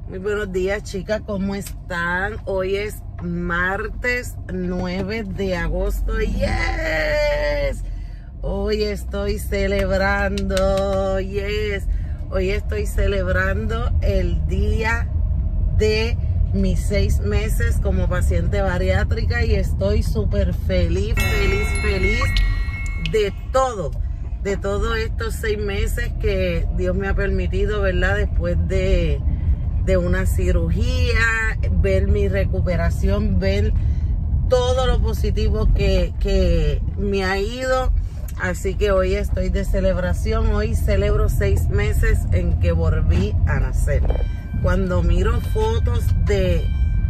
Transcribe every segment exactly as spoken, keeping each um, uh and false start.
Muy buenos días, chicas, ¿cómo están? Hoy es martes nueve de agosto. ¡Yes! Hoy estoy celebrando, yes. Hoy estoy celebrando el día de mis seis meses como paciente bariátrica y estoy súper feliz, feliz, feliz de todo, de todos estos seis meses que Dios me ha permitido, ¿verdad? Después de, de una cirugía, ver mi recuperación, ver todo lo positivo que, que me ha ido. Así que hoy estoy de celebración, hoy celebro seis meses en que volví a nacer. Cuando miro fotos de,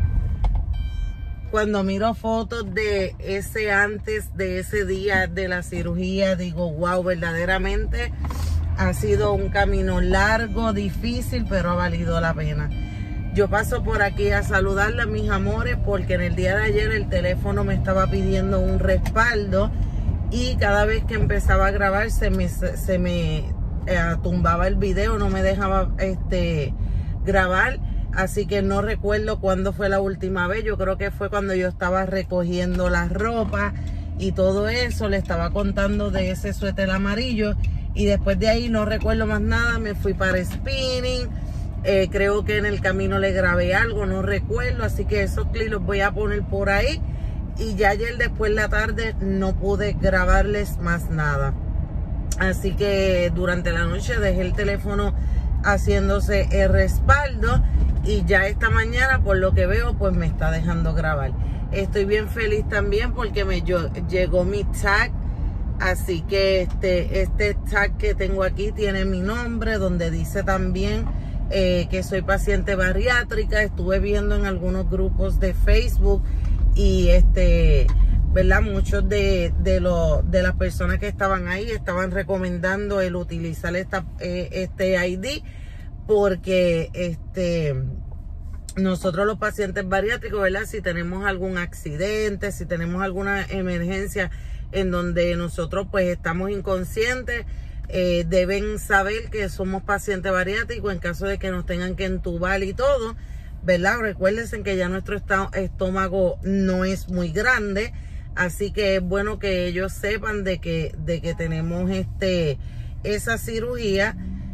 cuando miro fotos de ese antes, de ese día de la cirugía, digo, wow, verdaderamente ha sido un camino largo, difícil, pero ha valido la pena. Yo paso por aquí a saludarle a mis amores porque en el día de ayer el teléfono me estaba pidiendo un respaldo y cada vez que empezaba a grabar se me, se me eh, tumbaba el video, no me dejaba este, grabar. Así que no recuerdo cuándo fue la última vez. Yo creo que fue cuando yo estaba recogiendo la ropa y todo eso. Le estaba contando de ese suéter amarillo. Y después de ahí no recuerdo más nada. Me fui para spinning. Eh, creo que en el camino le grabé algo. No recuerdo. Así que esos clips los voy a poner por ahí. Y ya ayer después de la tarde no pude grabarles más nada. Así que durante la noche dejé el teléfono haciéndose el respaldo. Y ya esta mañana, por lo que veo, pues me está dejando grabar. Estoy bien feliz también porque me yo, llegó mi tag. Así que este, este tag que tengo aquí tiene mi nombre, donde dice también eh, que soy paciente bariátrica. Estuve viendo en algunos grupos de Facebook y este, ¿verdad? Muchos de, de, lo, de las personas que estaban ahí estaban recomendando el utilizar esta, eh, este I D. Porque este, nosotros los pacientes bariátricos, ¿verdad? Si tenemos algún accidente, si tenemos alguna emergencia en donde nosotros pues estamos inconscientes, eh, deben saber que somos pacientes bariátricos en caso de que nos tengan que entubar y todo, ¿verdad? Recuérdense que ya nuestro estómago no es muy grande, así que es bueno que ellos sepan de que, de que tenemos este, esa cirugía.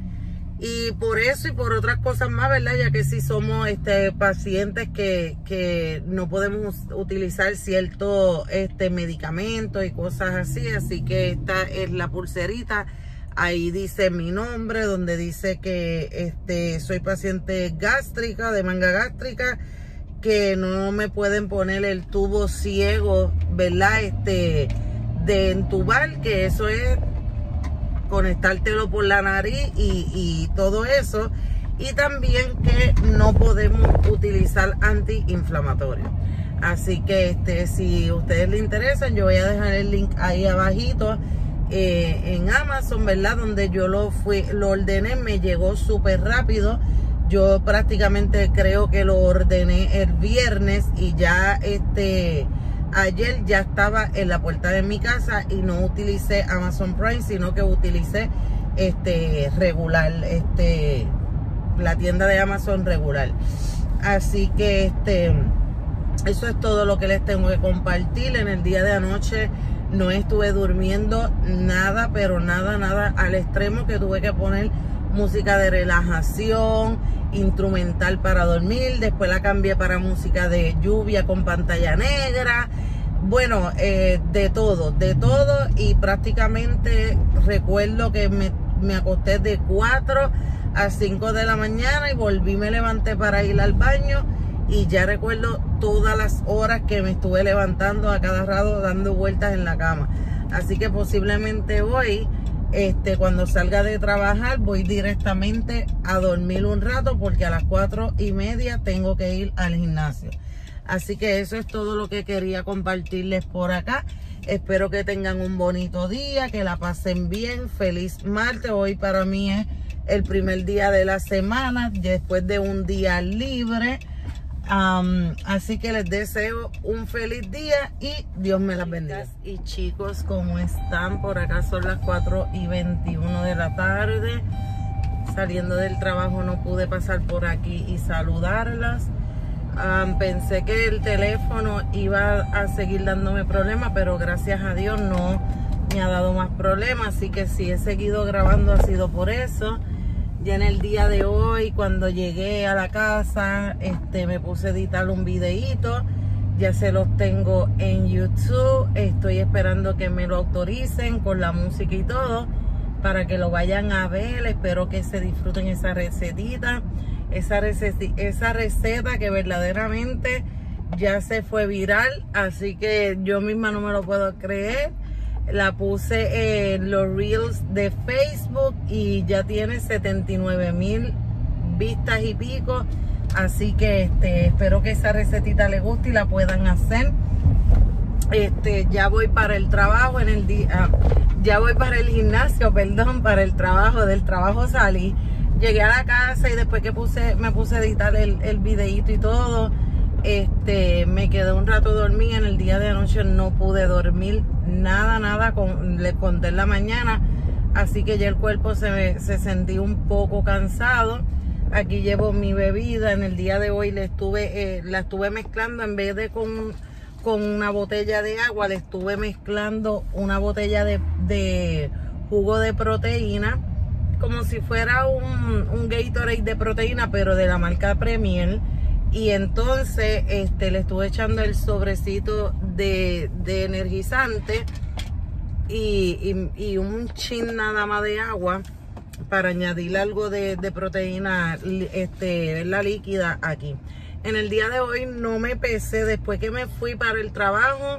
Y por eso y por otras cosas más, ¿verdad? Ya que si somos este, pacientes que, que no podemos utilizar ciertos este, medicamentos y cosas así. Así que esta es la pulserita. Ahí dice mi nombre, donde dice que este, soy paciente gástrica, de manga gástrica, que no me pueden poner el tubo ciego, ¿verdad? Este, de entubar, que eso es conectártelo por la nariz y, y todo eso. Y también que no podemos utilizar antiinflamatorios. Así que este, si a ustedes les interesan, yo voy a dejar el link ahí abajito eh, en Amazon, ¿verdad? Donde yo lo fui, lo ordené, me llegó súper rápido. Yo prácticamente creo que lo ordené el viernes y ya este... ayer ya estaba en la puerta de mi casa y no utilicé Amazon Prime, sino que utilicé este regular, este la tienda de Amazon regular. Así que este eso es todo lo que les tengo que compartir. En el día de anoche no estuve durmiendo nada, pero nada, nada, al extremo que tuve que poner música de relajación, instrumental para dormir, después la cambié para música de lluvia con pantalla negra, bueno, eh, de todo, de todo, y prácticamente recuerdo que me, me acosté de cuatro a cinco de la mañana y volví, me levanté para ir al baño y ya recuerdo todas las horas que me estuve levantando a cada rato dando vueltas en la cama. Así que posiblemente hoy Este, cuando salga de trabajar voy directamente a dormir un rato porque a las cuatro y media tengo que ir al gimnasio. Así que eso es todo lo que quería compartirles por acá. Espero que tengan un bonito día, que la pasen bien. Feliz martes. Hoy para mí es el primer día de la semana después de un día libre. Um, así que les deseo un feliz día y Dios me las bendiga. Y chicos, ¿cómo están? Por acá son las cuatro y veintiuno de la tarde. saliendo del trabajo no pude pasar por aquí y saludarlas. Um, pensé que el teléfono iba a seguir dándome problemas, pero gracias a Dios no me ha dado más problemas, así que si he seguido grabando ha sido por eso. Ya en el día de hoy, cuando llegué a la casa, este, me puse a editar un videíto. Ya se los tengo en YouTube. Estoy esperando que me lo autoricen con la música y todo, para que lo vayan a ver. Espero que se disfruten esa recetita. Esa receta, esa receta que verdaderamente ya se fue viral. Así que yo misma no me lo puedo creer. La puse en los Reels de Facebook y ya tiene setenta y nueve mil vistas y pico. Así que este, espero que esa recetita les guste y la puedan hacer. Este, ya voy para el trabajo en el día, ya voy para el gimnasio, perdón, para el trabajo. Del trabajo salí, llegué a la casa y después que puse, me puse a editar el, el videíto y todo, este, me quedé un rato dormida. En el día de anoche no pude dormir nada, nada, con, le conté en la mañana, así que ya el cuerpo se, me, se sentía un poco cansado. Aquí llevo mi bebida. En el día de hoy le estuve, eh, la estuve mezclando, en vez de con, con una botella de agua, le estuve mezclando una botella de, de jugo de proteína, como si fuera un, un Gatorade de proteína, pero de la marca Premier. Y entonces este, le estuve echando el sobrecito de, de energizante y, y, y un chin nada más de agua, para añadir algo de, de proteína este, la líquida aquí. En el día de hoy no me pesé. Después que me fui para el trabajo,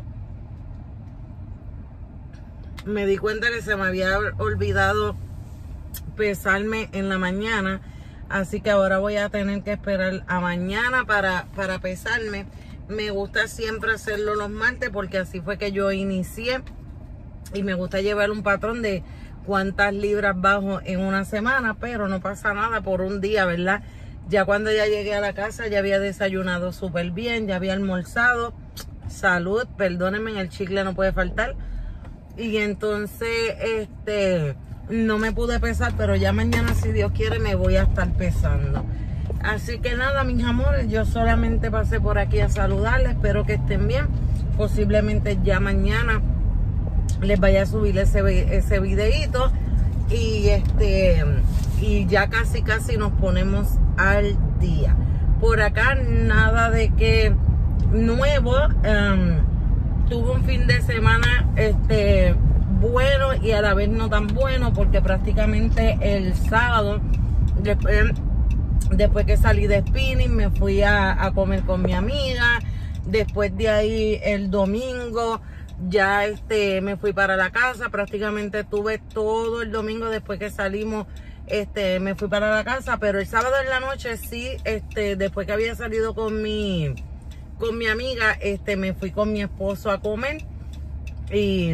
me di cuenta que se me había olvidado pesarme en la mañana. Así que ahora voy a tener que esperar a mañana para, para pesarme. Me gusta siempre hacerlo los martes, porque así fue que yo inicié. Y me gusta llevar un patrón de cuántas libras bajo en una semana, pero no pasa nada por un día, ¿verdad? Ya cuando ya llegué a la casa ya había desayunado súper bien, ya había almorzado. Salud, perdónenme, el chicle no puede faltar. Y entonces, este, no me pude pesar, pero ya mañana, si Dios quiere, me voy a estar pesando. Así que nada, mis amores, yo solamente pasé por aquí a saludarles. Espero que estén bien. Posiblemente ya mañana les vaya a subir ese, ese videíto y este y ya casi casi nos ponemos al día. Por acá nada de que nuevo. Um, tuve un fin de semana este bueno y a la vez no tan bueno, porque prácticamente el sábado, después, después que salí de spinning, me fui a, a comer con mi amiga. Después de ahí el domingo ya este me fui para la casa. Prácticamente tuve todo el domingo después que salimos, este me fui para la casa, pero el sábado en la noche sí, este después que había salido con mi con mi amiga, este me fui con mi esposo a comer. Y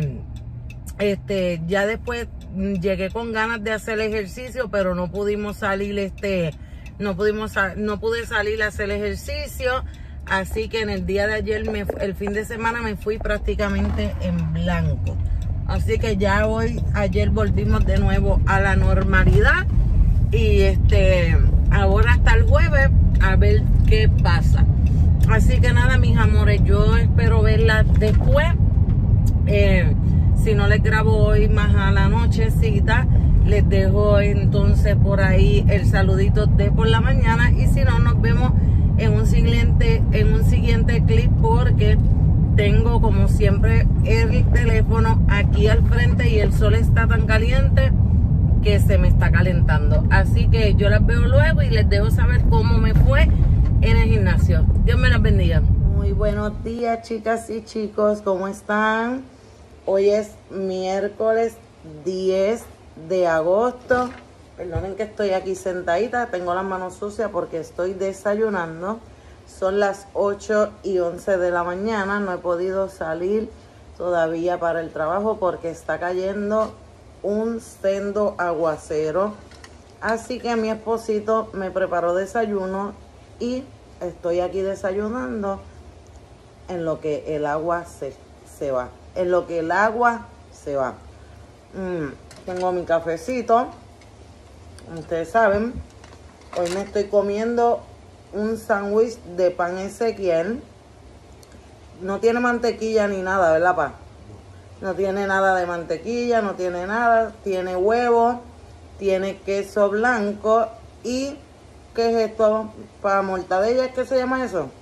este ya después llegué con ganas de hacer ejercicio, pero no pudimos salir, este no pudimos no pude salir a hacer ejercicio. Así que en el día de ayer, me, el fin de semana, me fui prácticamente en blanco. Así que ya hoy, ayer volvimos de nuevo a la normalidad. Y este ahora hasta el jueves a ver qué pasa. Así que nada, mis amores, yo espero verlas después. Eh, si no les grabo hoy, más a la nochecita, les dejo entonces por ahí el saludito de por la mañana. Y si no, nos vemos en un siguiente en un siguiente clip, porque tengo como siempre el teléfono aquí al frente y el sol está tan caliente que se me está calentando. Así que yo las veo luego y les dejo saber cómo me fue en el gimnasio. Dios me las bendiga. Muy buenos días, chicas y chicos, ¿cómo están? Hoy es miércoles diez de agosto. Perdonen que estoy aquí sentadita, tengo las manos sucias porque estoy desayunando. Son las ocho y once de la mañana. No he podido salir todavía para el trabajo porque está cayendo un sendo aguacero. Así que mi esposito me preparó desayuno y estoy aquí desayunando en lo que el agua se, se va. En lo que el agua se va. Mm, tengo mi cafecito. Ustedes saben, hoy me estoy comiendo un sándwich de pan Ezequiel. No tiene mantequilla ni nada, ¿verdad, pa? No tiene nada de mantequilla, no tiene nada. Tiene huevo, tiene queso blanco y... ¿qué es esto? ¿Para mortadella? ¿Qué se llama eso?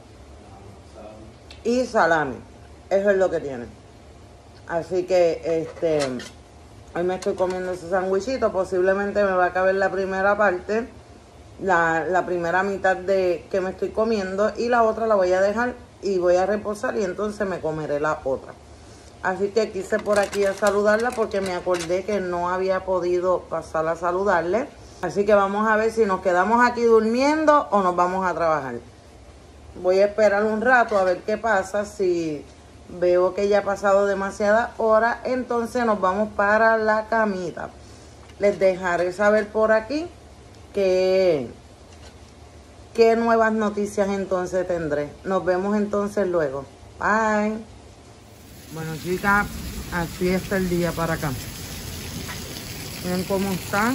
Y salami. Eso es lo que tiene. Así que, este... hoy me estoy comiendo ese sandwichito. Posiblemente me va a caber la primera parte. La, la primera mitad de que me estoy comiendo. Y la otra la voy a dejar y voy a reposar. Y entonces me comeré la otra. Así que quise por aquí a saludarla porque me acordé que no había podido pasar a saludarle. Así que vamos a ver si nos quedamos aquí durmiendo o nos vamos a trabajar. Voy a esperar un rato a ver qué pasa. Si veo que ya ha pasado demasiada hora, entonces nos vamos para la camita. Les dejaré saber por aquí que, qué nuevas noticias entonces tendré. Nos vemos entonces luego. Bye. Bueno, chicas, así está el día para acá. Miren cómo están.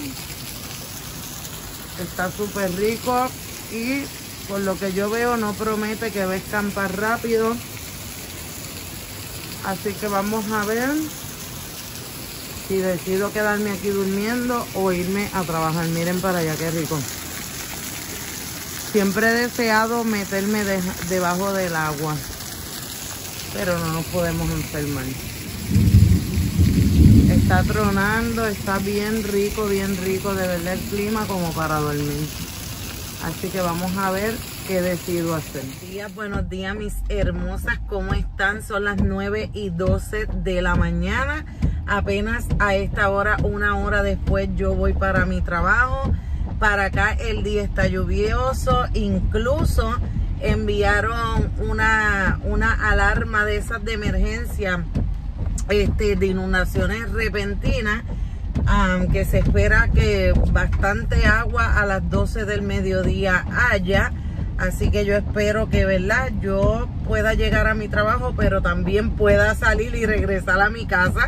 Está súper rico y por lo que yo veo no promete que va a escampar rápido. Así que vamos a ver si decido quedarme aquí durmiendo o irme a trabajar. Miren para allá, qué rico. Siempre he deseado meterme de, debajo del agua, pero no nos podemos enfermar. Está tronando, está bien rico, bien rico de verdad el clima como para dormir. Así que vamos a ver qué decido hacer. Buenos días, buenos días mis hermosas, ¿cómo están? Son las nueve y doce de la mañana. Apenas a esta hora, una hora después, yo voy para mi trabajo. Para acá el día está lluvioso, incluso enviaron una, una alarma de esas de emergencia. Este, de inundaciones repentinas, um, que se espera que bastante agua a las doce del mediodía haya, así que yo espero que, ¿verdad?, yo pueda llegar a mi trabajo, pero también pueda salir y regresar a mi casa.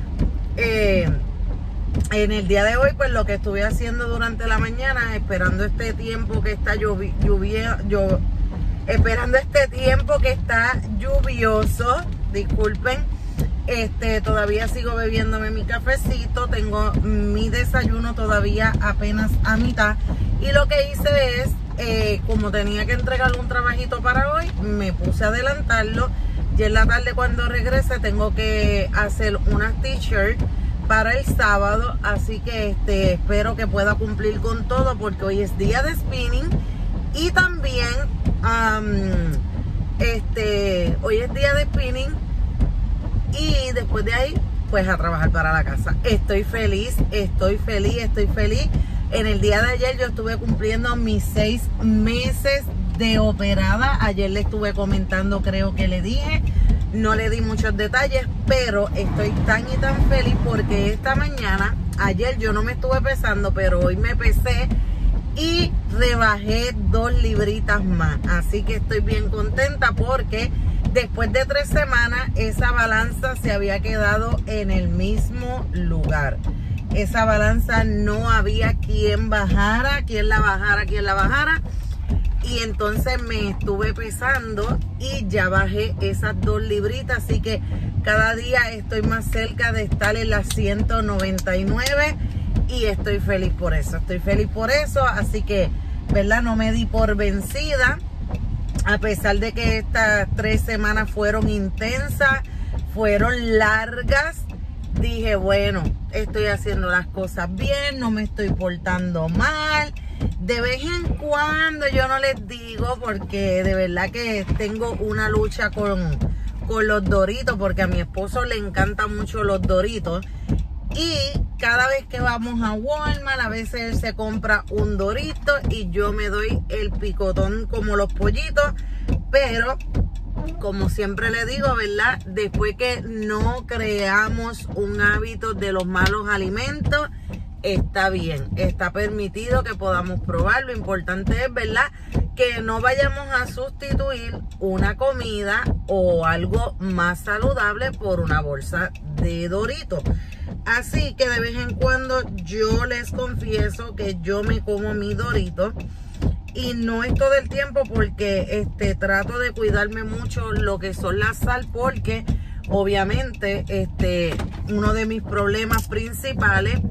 Eh, en el día de hoy, pues lo que estuve haciendo durante la mañana, esperando este tiempo que está lluvia, lluvia yo, esperando este tiempo que está lluvioso, disculpen. Este, todavía sigo bebiéndome mi cafecito, tengo mi desayuno todavía apenas a mitad. Y lo que hice es, eh, como tenía que entregarle un trabajito para hoy, me puse a adelantarlo. Y en la tarde cuando regrese tengo que hacer unas t-shirts para el sábado. Así que este, espero que pueda cumplir con todo porque hoy es día de spinning. Y también, um, este, hoy es día de spinning. Y después de ahí, pues a trabajar para la casa. Estoy feliz, estoy feliz, estoy feliz. En el día de ayer yo estuve cumpliendo mis seis meses de operada. Ayer le estuve comentando, creo que le dije. No le di muchos detalles, pero estoy tan y tan feliz porque esta mañana, ayer yo no me estuve pesando, pero hoy me pesé y rebajé dos libritas más. Así que estoy bien contenta porque... después de tres semanas, esa balanza se había quedado en el mismo lugar. Esa balanza no había quien bajara, quien la bajara, quien la bajara. Y entonces me estuve pesando y ya bajé esas dos libritas. Así que cada día estoy más cerca de estar en las ciento noventa y nueve. Y estoy feliz por eso, estoy feliz por eso. Así que, ¿verdad? No me di por vencida. A pesar de que estas tres semanas fueron intensas, fueron largas, dije, bueno, estoy haciendo las cosas bien, no me estoy portando mal. De vez en cuando yo no les digo porque de verdad que tengo una lucha con, con los Doritos, porque a mi esposo le encantan mucho los Doritos. Y cada vez que vamos a Walmart, a veces él se compra un Dorito y yo me doy el picotón como los pollitos. Pero, como siempre le digo, ¿verdad? Después que no creamos un hábito de los malos alimentos, está bien, está permitido que podamos probar. Lo importante es, ¿verdad?, que no vayamos a sustituir una comida o algo más saludable por una bolsa de Doritos. Así que de vez en cuando yo les confieso que yo me como mi Dorito. Y no es todo el tiempo porque este, trato de cuidarme mucho lo que son la sal, porque obviamente este, uno de mis problemas principales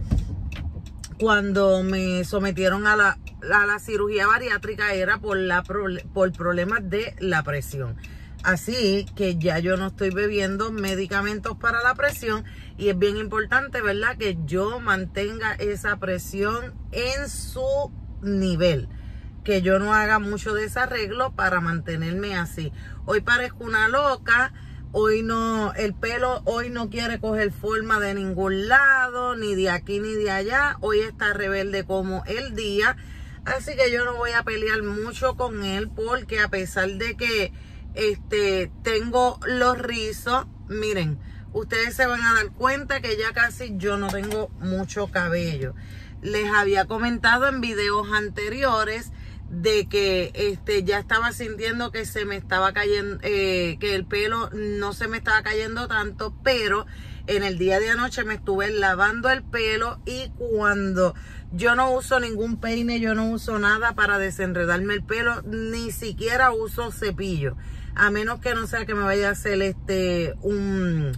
cuando me sometieron a la, a la cirugía bariátrica era por, la, por problemas de la presión. Así que ya yo no estoy bebiendo medicamentos para la presión y es bien importante, ¿verdad?, que yo mantenga esa presión en su nivel, que yo no haga mucho desarreglo para mantenerme así. Hoy parezco una loca, hoy no, el pelo hoy no quiere coger forma de ningún lado, ni de aquí ni de allá. Hoy está rebelde como el día, así que yo no voy a pelear mucho con él, porque a pesar de que este tengo los rizos, miren, ustedes se van a dar cuenta que ya casi yo no tengo mucho cabello. Les había comentado en videos anteriores de que este ya estaba sintiendo que se me estaba cayendo, eh, que el pelo no se me estaba cayendo tanto, pero en el día de anoche me estuve lavando el pelo y cuando yo no uso ningún peine, yo no uso nada para desenredarme el pelo, ni siquiera uso cepillo, a menos que no sea que me vaya a hacer este un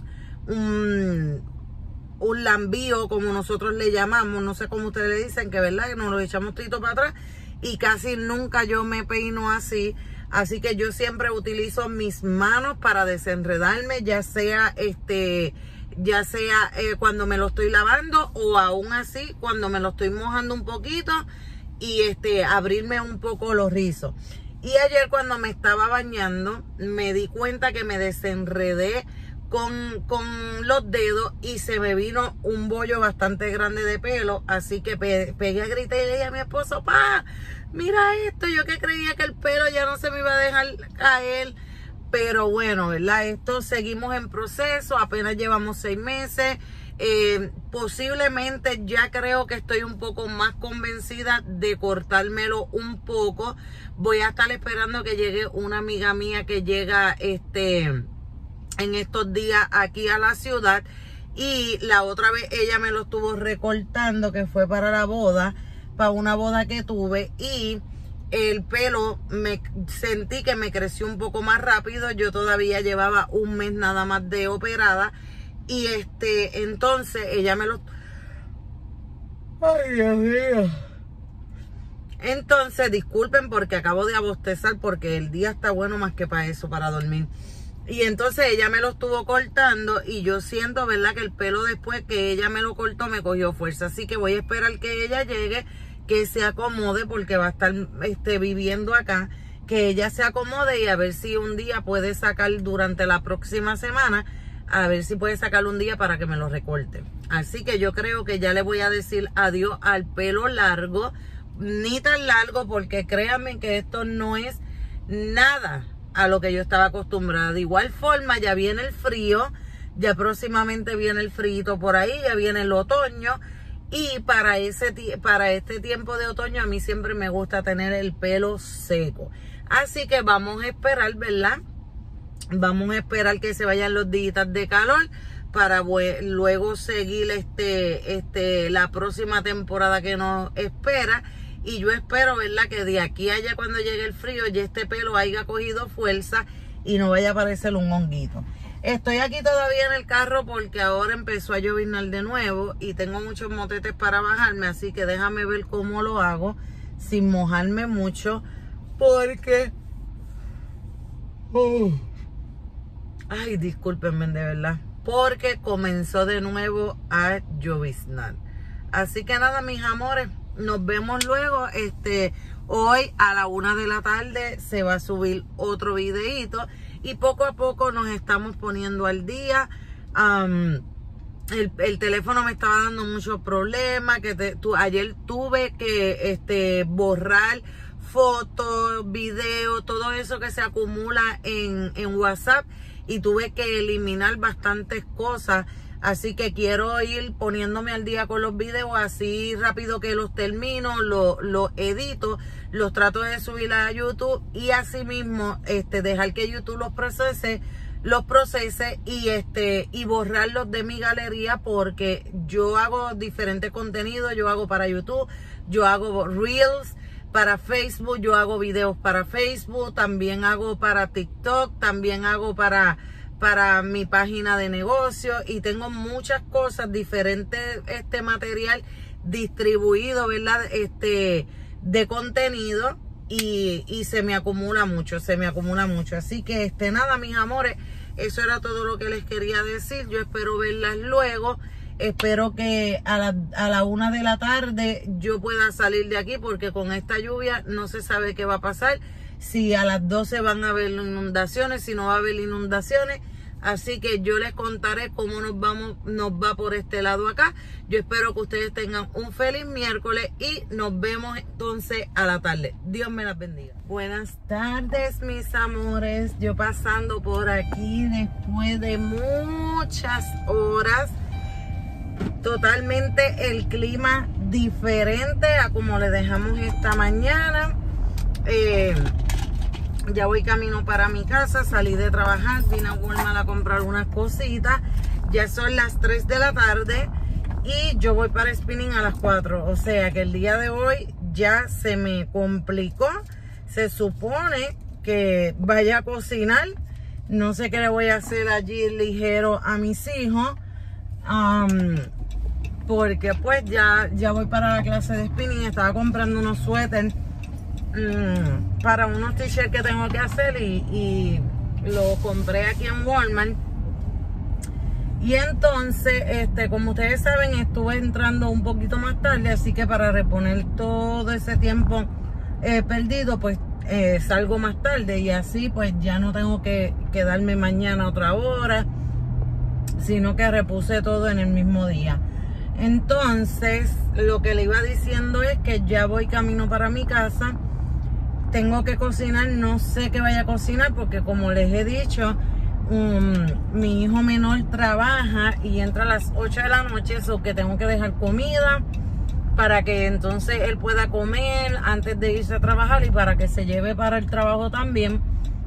un un lambío, como nosotros le llamamos, no sé cómo ustedes le dicen, que verdad que nos lo echamos tito para atrás. Y casi nunca yo me peino así, así que yo siempre utilizo mis manos para desenredarme, ya sea este, ya sea eh, cuando me lo estoy lavando o aún así cuando me lo estoy mojando un poquito y este, abrirme un poco los rizos. Y ayer cuando me estaba bañando me di cuenta que me desenredé Con, con los dedos y se me vino un bollo bastante grande de pelo, así que pe pegué a gritar y le dije a mi esposo: pa, mira esto, yo que creía que el pelo ya no se me iba a dejar caer, pero bueno, ¿verdad? Esto seguimos en proceso, apenas llevamos seis meses, eh, posiblemente ya creo que estoy un poco más convencida de cortármelo un poco. Voy a estar esperando que llegue una amiga mía que llega este... en estos días aquí a la ciudad, y la otra vez ella me lo estuvo recortando, que fue para la boda, para una boda que tuve, y el pelo me sentí que me creció un poco más rápido. Yo todavía llevaba un mes nada más de operada y este entonces ella me lo ay Dios mío entonces disculpen porque acabo de abostezar, porque el día está bueno más que para eso, para dormir. Y entonces ella me lo estuvo cortando y yo siento, ¿verdad?, que el pelo después que ella me lo cortó me cogió fuerza. Así que voy a esperar que ella llegue, que se acomode, porque va a estar este, viviendo acá, que ella se acomode y a ver si un día puede sacar durante la próxima semana, a ver si puede sacar un día para que me lo recorte. Así que yo creo que ya le voy a decir adiós al pelo largo, ni tan largo, porque créanme que esto no es nada a lo que yo estaba acostumbrada. De igual forma, ya viene el frío, ya próximamente viene el frío por ahí, ya viene el otoño, y para ese para este tiempo de otoño a mí siempre me gusta tener el pelo seco. Así que vamos a esperar, ¿verdad? Vamos a esperar que se vayan los días de calor para luego seguir este este la próxima temporada que nos espera. Y yo espero, ¿verdad?, que de aquí a allá, cuando llegue el frío, ya este pelo haya cogido fuerza y no vaya a parecer un honguito. Estoy aquí todavía en el carro porque ahora empezó a lloviznar de nuevo y tengo muchos motetes para bajarme, así que déjame ver cómo lo hago sin mojarme mucho, porque... Oh. Ay, discúlpenme de verdad, porque comenzó de nuevo a lloviznar. Así que nada, mis amores, nos vemos luego. Este, hoy a la una de la tarde se va a subir otro videito y poco a poco nos estamos poniendo al día. Um, el, el teléfono me estaba dando muchos problemas, que te, tu, ayer tuve que este, borrar fotos, videos, todo eso que se acumula en, en WhatsApp, y tuve que eliminar bastantes cosas. Así que quiero ir poniéndome al día con los videos, así rápido que los termino, los lo edito, los trato de subir a YouTube y así mismo este, dejar que YouTube los procese, los procese y este y borrarlos de mi galería, porque yo hago diferentes contenidos. Yo hago para YouTube, yo hago Reels para Facebook, yo hago videos para Facebook, también hago para TikTok, también hago para, para mi página de negocio, y tengo muchas cosas diferentes, este material distribuido, ¿verdad? Este, de contenido. Y, y se me acumula mucho, se me acumula mucho. Así que este nada, mis amores, eso era todo lo que les quería decir. Yo espero verlas luego. Espero que a la, a la una de la tarde yo pueda salir de aquí, porque con esta lluvia no se sabe qué va a pasar. Si a las doce van a haber inundaciones, si no va a haber inundaciones. Así que yo les contaré cómo nos vamos, nos va por este lado acá. Yo espero que ustedes tengan un feliz miércoles y nos vemos entonces a la tarde. Dios me las bendiga. Buenas tardes, mis amores. Yo pasando por aquí después de muchas horas. Totalmente el clima diferente a como le dejamos esta mañana. Eh... Ya voy camino para mi casa, salí de trabajar, vine a Walmart a comprar unas cositas. Ya son las tres de la tarde y yo voy para spinning a las cuatro. O sea que el día de hoy ya se me complicó. Se supone que vaya a cocinar. No sé qué le voy a hacer allí ligero a mis hijos. Um, porque pues ya, ya voy para la clase de spinning. Estaba comprando unos suéteres Mm, para unos t-shirts que tengo que hacer y, y lo compré aquí en Walmart. Y entonces, este, como ustedes saben, estuve entrando un poquito más tarde, así que para reponer todo ese tiempo eh, perdido, pues eh, salgo más tarde, y así pues ya no tengo que quedarme mañana otra hora, sino que repuse todo en el mismo día. Entonces, lo que le iba diciendo es que ya voy camino para mi casa. Tengo que cocinar, no sé qué vaya a cocinar, porque como les he dicho, um, mi hijo menor trabaja y entra a las ocho de la noche, eso que tengo que dejar comida para que entonces él pueda comer antes de irse a trabajar y para que se lleve para el trabajo también.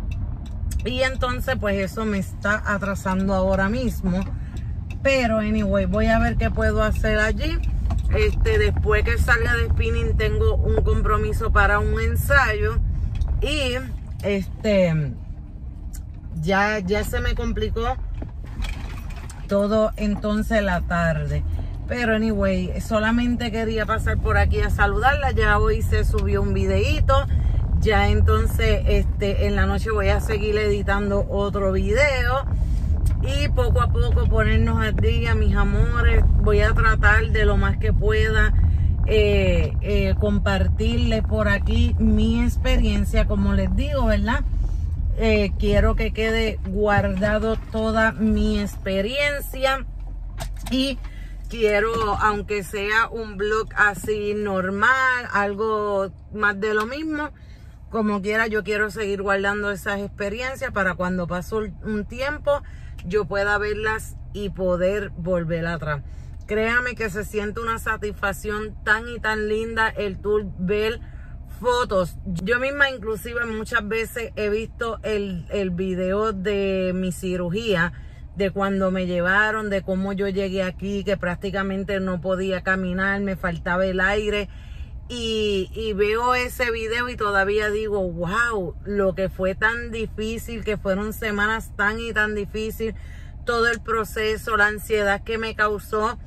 Y entonces pues eso me está atrasando ahora mismo. Pero anyway, voy a ver qué puedo hacer allí. Este, después que salga de spinning tengo un compromiso para un ensayo y este ya, ya se me complicó todo entonces la tarde. Pero anyway, solamente quería pasar por aquí a saludarla. Ya hoy se subió un videíto. Ya entonces este, en la noche voy a seguir editando otro video. Y poco a poco ponernos al día, mis amores. Voy a tratar de lo más que pueda eh, eh, compartirles por aquí mi experiencia. Como les digo, ¿verdad? Eh, quiero que quede guardado toda mi experiencia. Y quiero, aunque sea un blog así normal, algo más de lo mismo, como quiera, yo quiero seguir guardando esas experiencias para cuando pasó un tiempo yo pueda verlas y poder volver atrás. Créame que se siente una satisfacción tan y tan linda el tú ver fotos. Yo misma inclusive muchas veces he visto el, el video de mi cirugía, de cuando me llevaron, de cómo yo llegué aquí, que prácticamente no podía caminar, me faltaba el aire. Y, y veo ese video y todavía digo, wow, lo que fue tan difícil, que fueron semanas tan y tan difíciles, todo el proceso, la ansiedad que me causó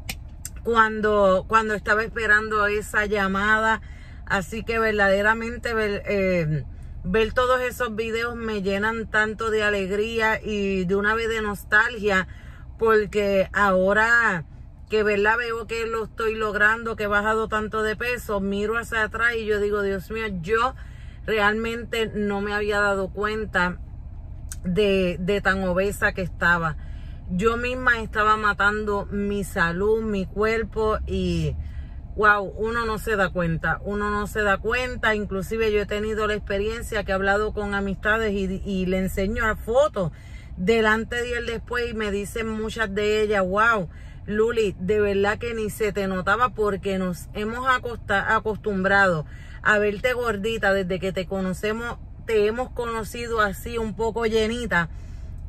cuando, cuando estaba esperando esa llamada. Así que verdaderamente ver, eh, ver todos esos videos me llenan tanto de alegría y de una vez de nostalgia, porque ahora que verdad veo que lo estoy logrando, que he bajado tanto de peso, miro hacia atrás y yo digo, Dios mío, yo realmente no me había dado cuenta de, de tan obesa que estaba. Yo misma estaba matando mi salud, mi cuerpo, y wow, uno no se da cuenta, uno no se da cuenta. Inclusive yo he tenido la experiencia que he hablado con amistades y, y le enseño a fotos delante y el después, y me dicen muchas de ellas, wow, Luli, de verdad que ni se te notaba, porque nos hemos acostumbrado a verte gordita desde que te conocemos, te hemos conocido así un poco llenita,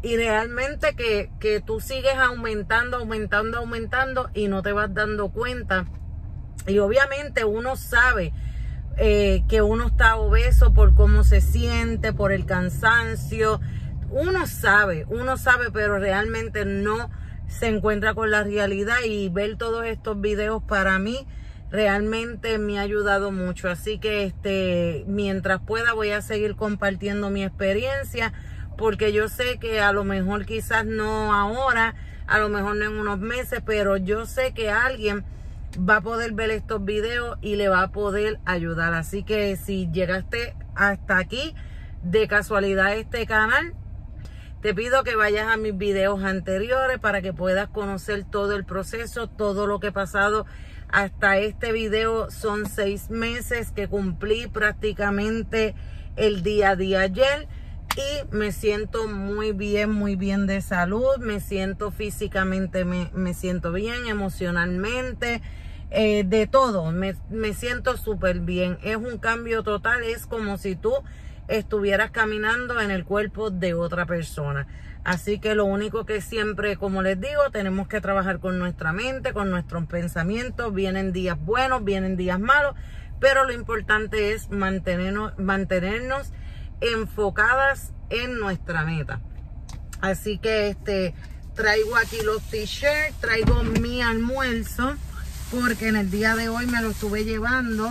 y realmente que, que tú sigues aumentando, aumentando, aumentando y no te vas dando cuenta. Y obviamente uno sabe eh, que uno está obeso por cómo se siente, por el cansancio. Uno sabe, uno sabe, pero realmente no se encuentra con la realidad, y ver todos estos videos para mí realmente me ha ayudado mucho. Así que este, mientras pueda voy a seguir compartiendo mi experiencia, porque yo sé que a lo mejor quizás no ahora, a lo mejor no en unos meses, pero yo sé que alguien va a poder ver estos videos y le va a poder ayudar. Así que si llegaste hasta aquí de casualidad a este canal, te pido que vayas a mis videos anteriores para que puedas conocer todo el proceso, todo lo que he pasado hasta este video. Son seis meses que cumplí prácticamente el día de ayer, y me siento muy bien, muy bien de salud. Me siento físicamente, me, me siento bien, emocionalmente, eh, de todo. Me, me siento súper bien. Es un cambio total, es como si tú estuvieras caminando en el cuerpo de otra persona. Así que lo único que siempre, como les digo, tenemos que trabajar con nuestra mente, con nuestros pensamientos. Vienen días buenos, vienen días malos, pero lo importante es mantenernos, mantenernos enfocadas en nuestra meta. Así que este traigo aquí los t-shirts, traigo mi almuerzo, porque en el día de hoy me lo estuve llevando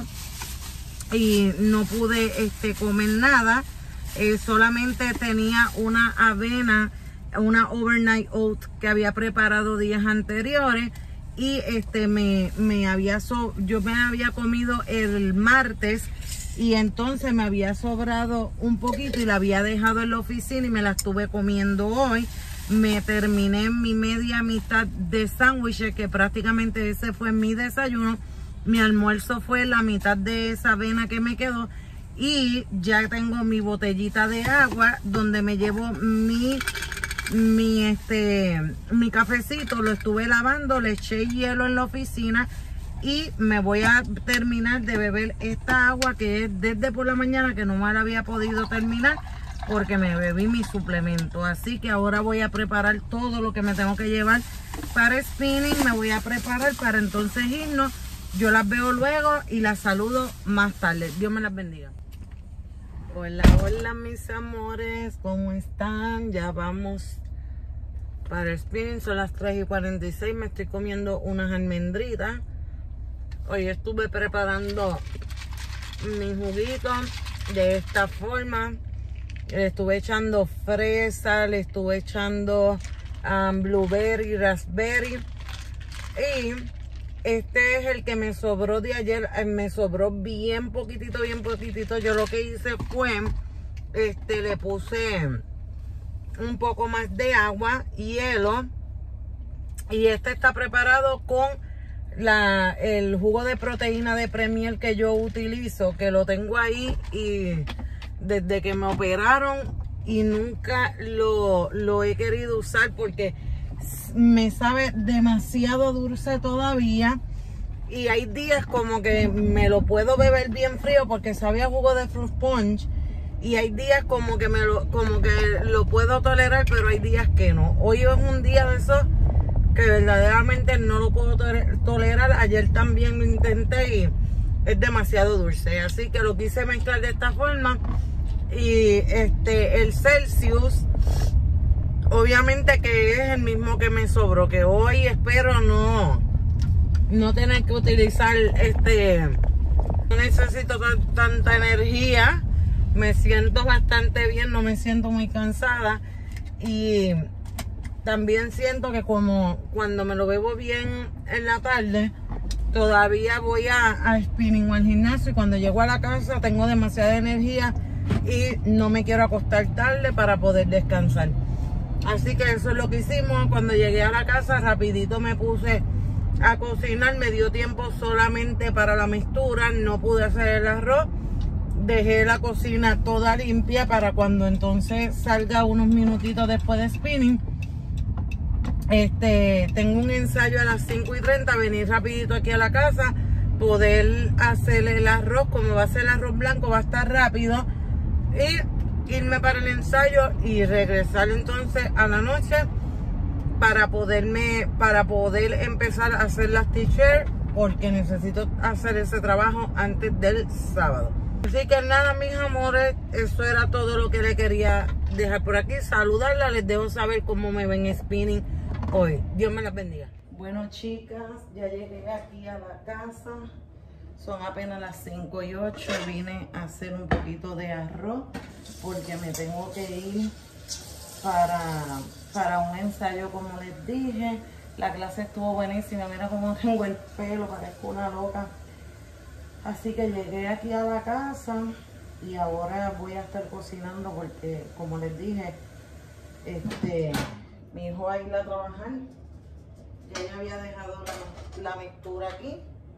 y no pude este, comer nada. Eh, solamente tenía una avena, una overnight oat que había preparado días anteriores, y este me, me había so, yo me había comido el martes, y entonces me había sobrado un poquito y la había dejado en la oficina y me la estuve comiendo hoy. Me terminé mi media mitad de sándwiches, que prácticamente ese fue mi desayuno. Mi almuerzo fue la mitad de esa avena que me quedó, y ya tengo mi botellita de agua donde me llevo mi mi este mi cafecito. Lo estuve lavando, le eché hielo en la oficina y me voy a terminar de beber esta agua, que es desde por la mañana, que no me la había podido terminar porque me bebí mi suplemento. Así que ahora voy a preparar todo lo que me tengo que llevar para spinning. Me voy a preparar para entonces irnos. Yo las veo luego y las saludo más tarde. Dios me las bendiga. Hola, hola mis amores, ¿cómo están? Ya vamos para el spinning, son las tres y cuarenta y seis. Me estoy comiendo unas almendritas. Hoy estuve preparando mi juguito de esta forma. Le estuve echando fresa, le estuve echando um, blueberry, raspberry. Y este es el que me sobró de ayer. Me sobró bien poquitito, bien poquitito. Yo lo que hice fue, este, le puse un poco más de agua, hielo. Y este está preparado con la, el jugo de proteína de Premier que yo utilizo, que lo tengo ahí y desde que me operaron, y nunca lo, lo he querido usar porque me sabe demasiado dulce todavía, y hay días como que me lo puedo beber bien frío porque sabe a jugo de fruit punch, y hay días como que me lo, como que lo puedo tolerar, pero hay días que no. Hoy es un día de esos que verdaderamente no lo puedo tolerar. Ayer también lo intenté y es demasiado dulce, así que lo quise mezclar de esta forma. Y este el Celsius, obviamente que es el mismo que me sobró, que hoy espero no no tener que utilizar este. No necesito tanta energía, me siento bastante bien, no me siento muy cansada, y también siento que como cuando me lo bebo bien en la tarde, todavía voy a, a spinning o al gimnasio, y cuando llego a la casa tengo demasiada energía y no me quiero acostar tarde para poder descansar. Así que eso es lo que hicimos. Cuando llegué a la casa rapidito me puse a cocinar. Me dio tiempo solamente para la mixtura, no pude hacer el arroz. Dejé la cocina toda limpia para cuando entonces salga unos minutitos después de spinning. Este, tengo un ensayo a las cinco y treinta, venir rapidito aquí a la casa, poder hacer el arroz. Como va a ser el arroz blanco, va a estar rápido. Y irme para el ensayo y regresar entonces a la noche para poderme, para poder empezar a hacer las t-shirts, porque necesito hacer ese trabajo antes del sábado. Así que nada, mis amores, eso era todo lo que le quería dejar por aquí. Saludarla, les dejo saber cómo me ven spinning hoy. Dios me las bendiga. Bueno, chicas, ya llegué aquí a la casa. Son apenas las cinco y ocho. Vine a hacer un poquito de arroz porque me tengo que ir para, para un ensayo, como les dije. La clase estuvo buenísima. Mira cómo tengo el pelo, parezco una loca. Así que llegué aquí a la casa y ahora voy a estar cocinando porque, como les dije, este, mi hijo va a ir a trabajar. Ya ella había dejado la, la mixtura aquí.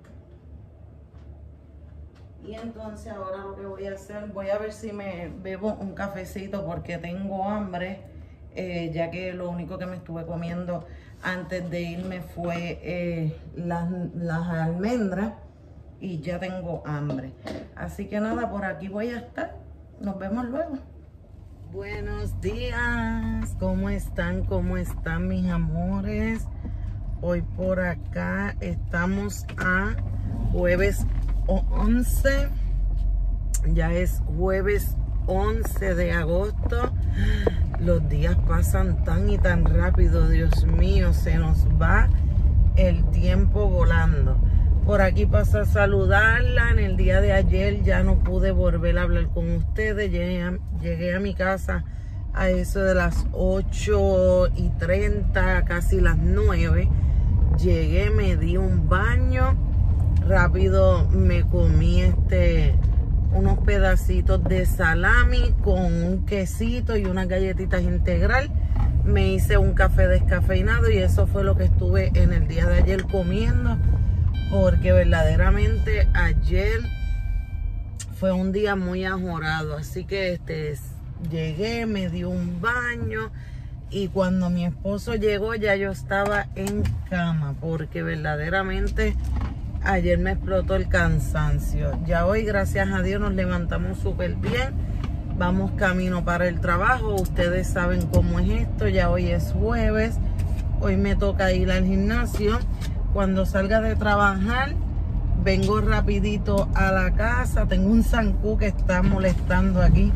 Y entonces ahora lo que voy a hacer, voy a ver si me bebo un cafecito porque tengo hambre, eh, ya que lo único que me estuve comiendo antes de irme fue eh, las, las almendras. Y ya tengo hambre. Así que nada, por aquí voy a estar. Nos vemos luego. Buenos días. ¿Cómo están? ¿Cómo están, mis amores? Hoy por acá estamos a jueves once. Ya es jueves once de agosto. Los días pasan tan y tan rápido. Dios mío, se nos va el tiempo volando. Por aquí paso a saludarla. En el día de ayer ya no pude volver a hablar con ustedes. Llegué a, llegué a mi casa a eso de las ocho y treinta, casi las nueve. Llegué, me di un baño. Rápido me comí este, unos pedacitos de salami con un quesito y unas galletitas integral. Me hice un café descafeinado y eso fue lo que estuve en el día de ayer comiendo. Porque verdaderamente ayer fue un día muy ajorado. Así que este, llegué, me di un baño. Y cuando mi esposo llegó ya yo estaba en cama. Porque verdaderamente ayer me explotó el cansancio. Ya hoy, gracias a Dios, nos levantamos súper bien. Vamos camino para el trabajo. Ustedes saben cómo es esto. Ya hoy es jueves. Hoy me toca ir al gimnasio. Cuando salga de trabajar, vengo rapidito a la casa. Tengo un zancú que está molestando aquí.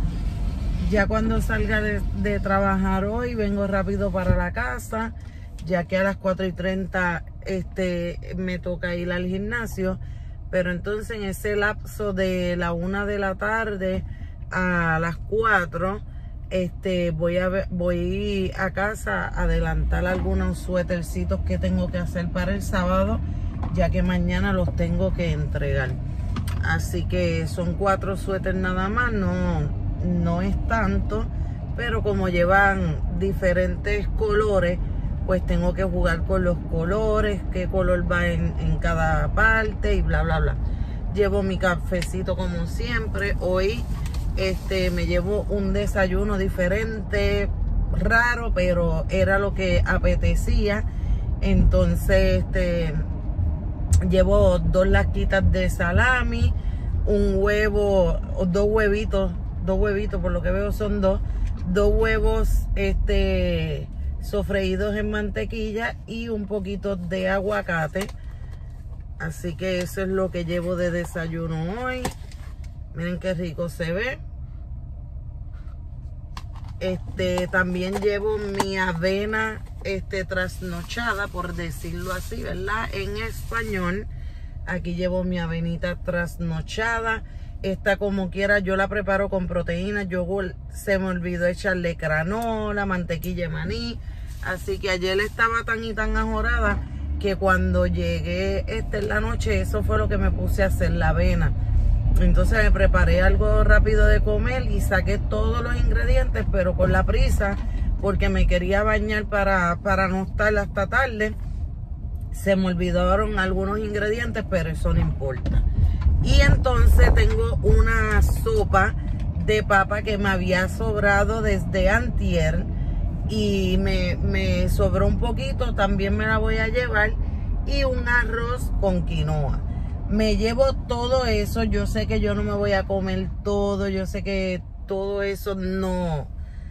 Ya cuando salga de, de trabajar hoy, vengo rápido para la casa. Ya que a las cuatro y treinta este, me toca ir al gimnasio. Pero entonces en ese lapso de la una de la tarde a las cuatro... Este, voy a ver, voy a casa a adelantar algunos suétercitos que tengo que hacer para el sábado, ya que mañana los tengo que entregar. Así que son cuatro suéteres nada más, no, no es tanto, pero como llevan diferentes colores, pues tengo que jugar con los colores, qué color va en, en cada parte y bla, bla, bla. Llevo mi cafecito como siempre. Hoy Este, me llevo un desayuno diferente, raro, pero era lo que apetecía. Entonces, este, llevo dos lasquitas de salami, un huevo, o dos huevitos, dos huevitos, por lo que veo son dos, dos huevos, este, sofreídos en mantequilla y un poquito de aguacate. Así que eso es lo que llevo de desayuno hoy. Miren qué rico se ve. Este, también llevo mi avena este, trasnochada, por decirlo así, ¿verdad? En español. Aquí llevo mi avenita trasnochada. Esta, como quiera, yo la preparo con proteínas, yogur. Se me olvidó echarle granola, mantequilla de maní. Así que ayer estaba tan y tan ajorada que cuando llegué este, en la noche, eso fue lo que me puse a hacer, la avena. Entonces me preparé algo rápido de comer y saqué todos los ingredientes, pero con la prisa, porque me quería bañar para, para no estar hasta tarde. Se me olvidaron algunos ingredientes, pero eso no importa. Y entonces tengo una sopa de papa que me había sobrado desde antier y me, me sobró un poquito, también me la voy a llevar, y un arroz con quinoa. Me llevo todo eso. Yo sé que yo no me voy a comer todo, yo sé que todo eso no,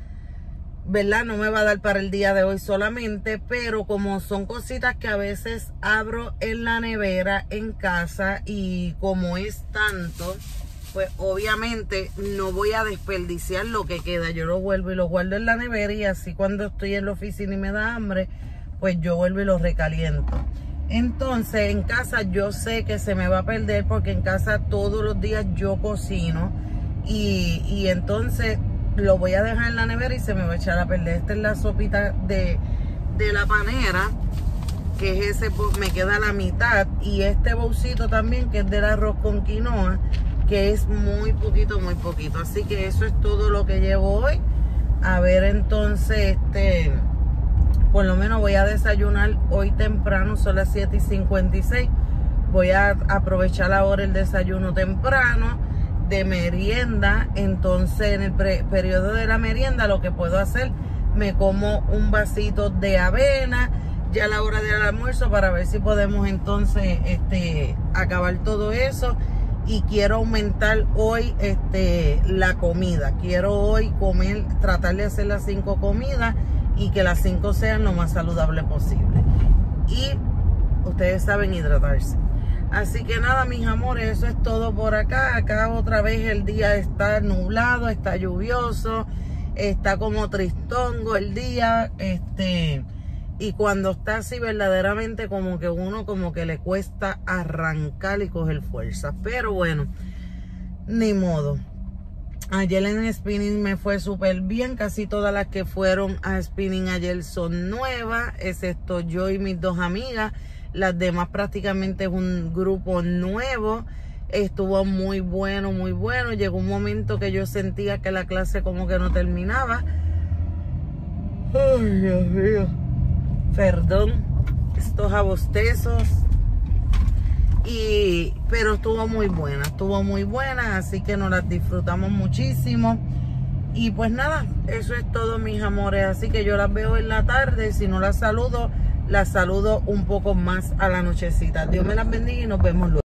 ¿verdad? No me va a dar para el día de hoy solamente, pero como son cositas que a veces abro en la nevera en casa y como es tanto, pues obviamente no voy a desperdiciar lo que queda. Yo lo vuelvo y lo guardo en la nevera y así cuando estoy en la oficina y me da hambre, pues yo vuelvo y lo recaliento. Entonces en casa yo sé que se me va a perder porque en casa todos los días yo cocino y, y entonces lo voy a dejar en la nevera y se me va a echar a perder. Esta es la sopita de, de la panera, que es ese, me queda la mitad, y este bolsito también que es del arroz con quinoa, que es muy poquito, muy poquito. Así que eso es todo lo que llevo hoy. A ver, entonces, este, por lo menos voy a desayunar hoy temprano, son las siete y cincuenta y seis. Voy a aprovechar ahora el desayuno temprano. De merienda, entonces en el periodo de la merienda lo que puedo hacer, me como un vasito de avena ya a la hora del almuerzo para ver si podemos entonces este, acabar todo eso. Y quiero aumentar hoy este, la comida. Quiero hoy comer, tratar de hacer las cinco comidas y que las cinco sean lo más saludable posible. Y ustedes saben hidratarse. Así que nada, mis amores, eso es todo por acá. Acá otra vez el día está nublado, está lluvioso, está como tristongo el día, este, y cuando está así verdaderamente como que uno como que le cuesta arrancar y coger fuerza. Pero bueno, ni modo. Ayer en spinning me fue súper bien. Casi todas las que fueron a spinning ayer son nuevas, excepto yo y mis dos amigas. Las demás prácticamente es un grupo nuevo. Estuvo muy bueno, muy bueno. Llegó un momento que yo sentía que la clase como que no terminaba. Ay, Dios mío. Perdón, estos abostezos. Y, pero estuvo muy buena, estuvo muy buena, así que nos las disfrutamos muchísimo. Y pues nada, eso es todo, mis amores. Así que yo las veo en la tarde. Si no las saludo, las saludo un poco más a la nochecita. Dios me las bendiga y nos vemos luego.